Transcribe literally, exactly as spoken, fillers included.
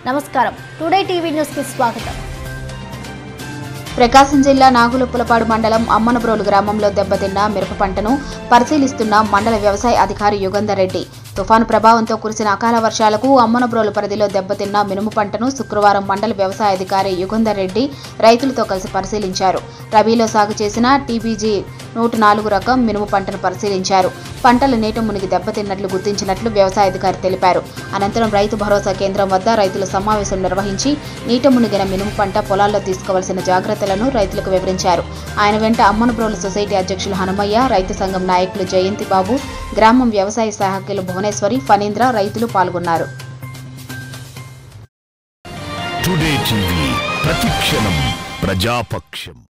నమస్కారం today TV news కి స్వాగతం. ప్రకాశం జిల్లా నాగులుపులపాడు మండలం అమ్మనబ్రోలు గ్రామంలో దెబ్బతిన్న మిరప పంటను పరిశీలిస్తున్న మండల వ్యవసాయ అధికారి యుగంధర్ రెడ్డి. తుఫాను ప్రభావంతో కురిసిన అకాల వర్షాలకు అమ్మనబ్రోలు పరిధిలో దెబ్బతిన్న మినుము పంటను శుక్రవారం మండల వ్యవసాయ అధికారి యుగంధర్ రెడ్డి రైతులతో కలిసి పరిశీలించారు. రబీలో సాగు చేసిన టీబీజీ నూట నాలుగు రకం మినుము పంటను పరిశీలించారు. పంటలు నీట మునిగి దెబ్బతిన్నట్లు గుర్తించినట్లు వ్యవసాయ అధికారి తెలిపారు. అనంతరం రైతు భరోసా కేంద్రం వద్ద రైతుల సమావేశం నిర్వహించి నీట మునిగిన మినుము పంట పొలాల్లో తీసుకోవాల్సిన జాగ్రత్తలను రైతులకు వివరించారు. ఆయన వెంట అమ్మనబ్రోలు సొసైటీ అధ్యక్షులు హనుమయ్య, రైతు సంఘం నాయకులు జయంతి బాబు, గ్రామం వ్యవసాయ సహాయకులు భువనేశ్వరి, ఫణీంద్ర రైతులు పాల్గొన్నారు. టుడే టీవీ ప్రతిక్షణం ప్రజాపక్షం.